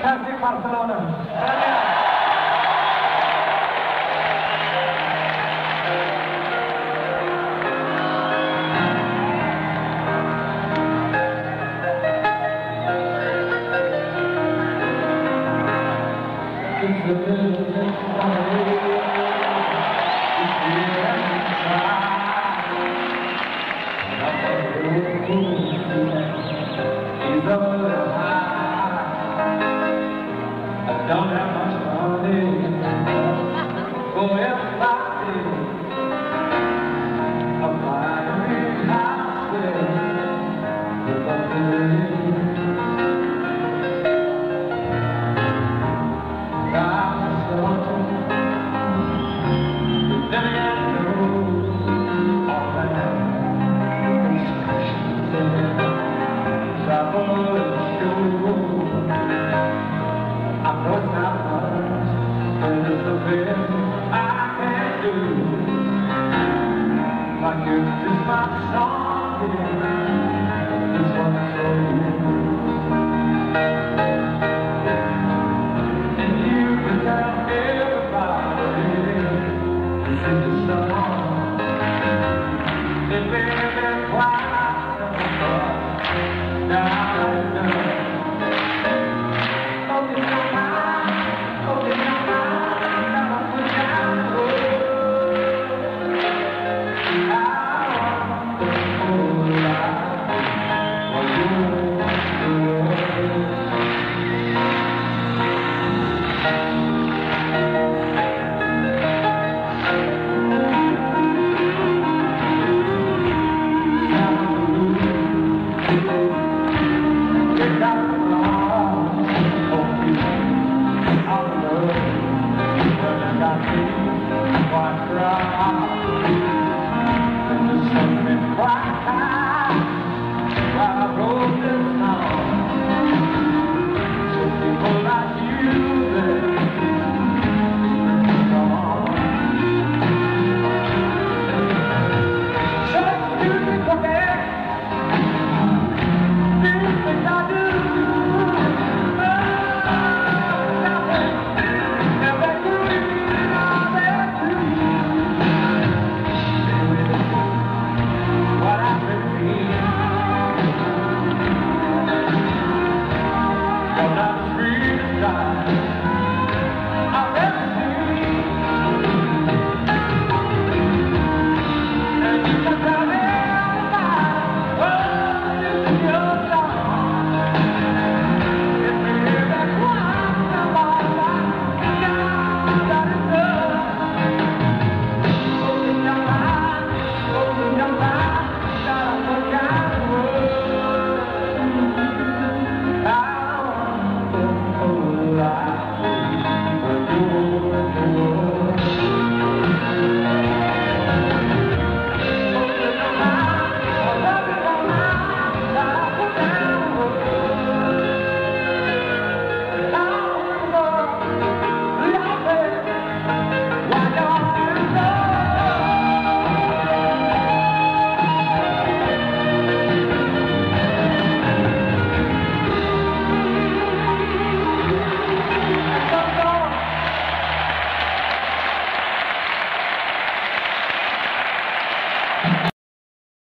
fantastic Barcelona. Don't have much money for everybody. I'm flying high with a feeling. I'm so then I know all that restrictions and travel and show. I know it's not much, but it's the best I can do. My gift is my song, yeah.